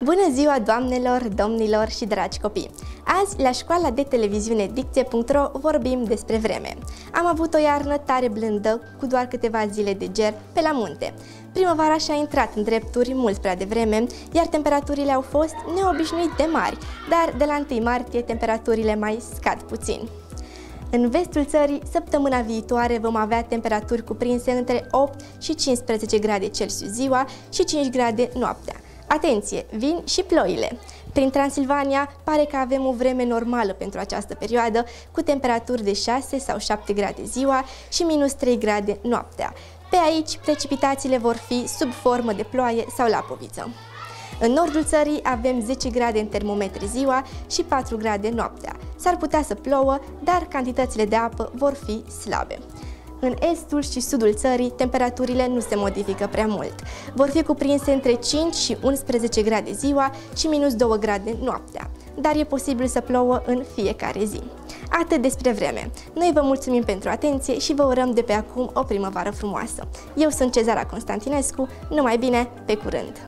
Bună ziua, doamnelor, domnilor și dragi copii! Azi, la școala de televiziune Dicție.ro vorbim despre vreme. Am avut o iarnă tare blândă, cu doar câteva zile de ger pe la munte. Primăvara și-a intrat în drepturi mult prea devreme, iar temperaturile au fost neobișnuit de mari, dar de la 1 martie temperaturile mai scad puțin. În vestul țării, săptămâna viitoare vom avea temperaturi cuprinse între 8 și 15 grade Celsius ziua și 5 grade noaptea. Atenție, vin și ploile! Prin Transilvania pare că avem o vreme normală pentru această perioadă, cu temperaturi de 6 sau 7 grade ziua și minus 3 grade noaptea. Pe aici, precipitațiile vor fi sub formă de ploaie sau lapoviță. În nordul țării avem 10 grade în termometri ziua și 4 grade noaptea. S-ar putea să plouă, dar cantitățile de apă vor fi slabe. În estul și sudul țării, temperaturile nu se modifică prea mult. Vor fi cuprinse între 5 și 11 grade ziua și minus 2 grade noaptea, dar e posibil să plouă în fiecare zi. Atât despre vreme. Noi vă mulțumim pentru atenție și vă urăm de pe acum o primăvară frumoasă. Eu sunt Cezara Constantinescu, numai bine, pe curând!